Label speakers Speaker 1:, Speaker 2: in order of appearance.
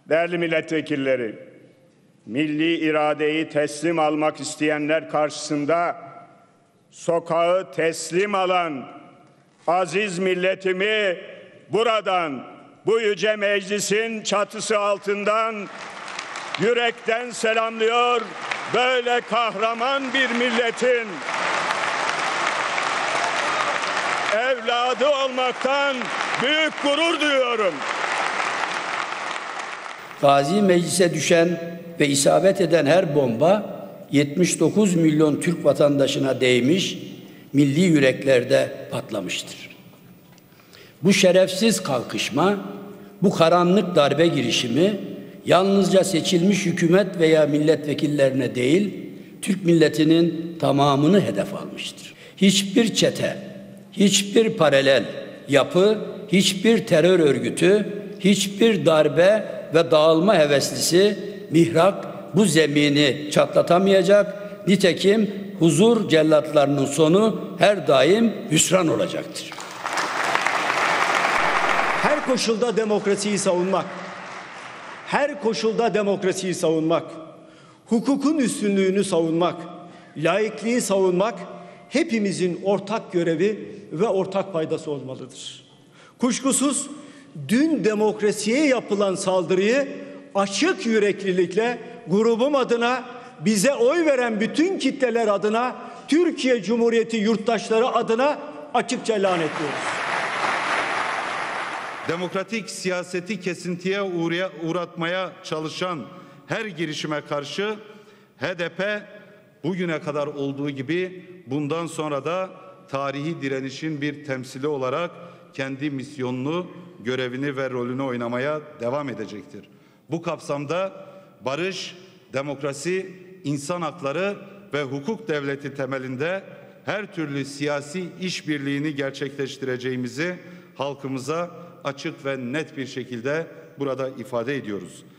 Speaker 1: Değerli milletvekilleri, milli iradeyi teslim almak isteyenler karşısında sokağı teslim alan aziz milletimi buradan, bu yüce meclisin çatısı altından yürekten selamlıyor. Böyle kahraman bir milletin evladı olmaktan büyük gurur duyuyorum.
Speaker 2: Gazi Meclis'e düşen ve isabet eden her bomba 79 milyon Türk vatandaşına değmiş, milli yüreklerde patlamıştır. Bu şerefsiz kalkışma, bu karanlık darbe girişimi yalnızca seçilmiş hükümet veya milletvekillerine değil, Türk milletinin tamamını hedef almıştır. Hiçbir çete, hiçbir paralel yapı, hiçbir terör örgütü, hiçbir darbe ve dağılma heveslisi mihrak bu zemini çatlatamayacak. Nitekim huzur cellatlarının sonu her daim hüsran olacaktır.
Speaker 3: Her koşulda demokrasiyi savunmak, her koşulda demokrasiyi savunmak, hukukun üstünlüğünü savunmak, laikliği savunmak hepimizin ortak görevi ve ortak paydası olmalıdır. Kuşkusuz dün demokrasiye yapılan saldırıyı açık yüreklilikle grubum adına, bize oy veren bütün kitleler adına, Türkiye Cumhuriyeti yurttaşları adına açıkça lanetliyoruz.
Speaker 4: Demokratik siyaseti kesintiye uğratmaya çalışan her girişime karşı HDP bugüne kadar olduğu gibi bundan sonra da tarihi direnişin bir temsili olarak kendi misyonunu, görevini ve rolünü oynamaya devam edecektir. Bu kapsamda barış, demokrasi, insan hakları ve hukuk devleti temelinde her türlü siyasi işbirliğini gerçekleştireceğimizi halkımıza açık ve net bir şekilde burada ifade ediyoruz.